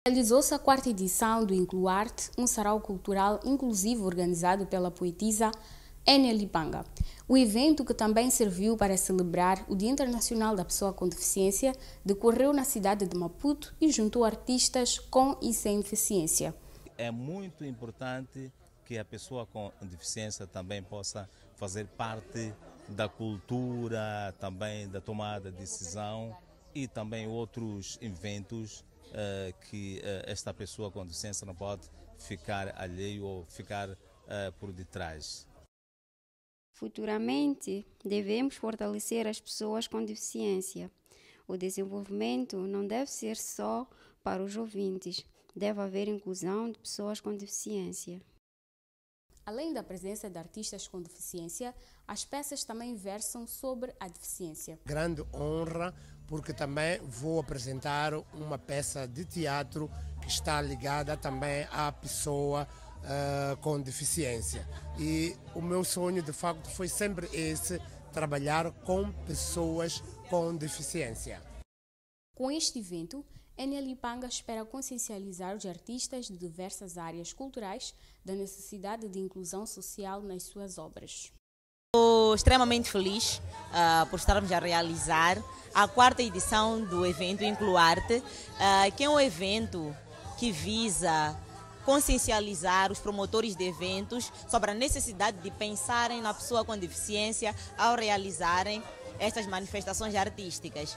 Realizou-se a quarta edição do Incluarte, um sarau cultural inclusivo organizado pela poetisa Enia Lipanga. O evento, que também serviu para celebrar o Dia Internacional da Pessoa com Deficiência, decorreu na cidade de Maputo e juntou artistas com e sem deficiência. É muito importante que a pessoa com deficiência também possa fazer parte da cultura, também da tomada de decisão e também outros eventos que esta pessoa com deficiência não pode ficar alheio ou ficar por detrás. Futuramente, devemos fortalecer as pessoas com deficiência. O desenvolvimento não deve ser só para os ouvintes, deve haver inclusão de pessoas com deficiência. Além da presença de artistas com deficiência, as peças também versam sobre a deficiência. Grande honra, porque também vou apresentar uma peça de teatro que está ligada também à pessoa com deficiência. E o meu sonho, de facto, foi sempre esse, trabalhar com pessoas com deficiência. Com este evento, Enia Lipanga espera consciencializar os artistas de diversas áreas culturais da necessidade de inclusão social nas suas obras. Estou extremamente feliz por estarmos a realizar a quarta edição do evento Incluarte, que é um evento que visa consciencializar os promotores de eventos sobre a necessidade de pensarem na pessoa com deficiência ao realizarem estas manifestações artísticas.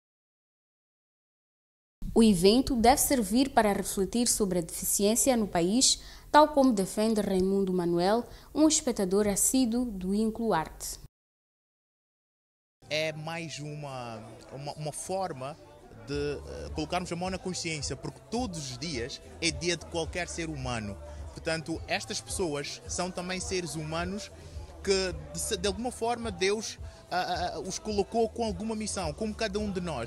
O evento deve servir para refletir sobre a deficiência no país, tal como defende Raimundo Manuel, um espectador assíduo do Incluarte. É mais uma forma de colocarmos a mão na consciência, porque todos os dias é dia de qualquer ser humano. Portanto, estas pessoas são também seres humanos que, de alguma forma, Deus os colocou com alguma missão, como cada um de nós.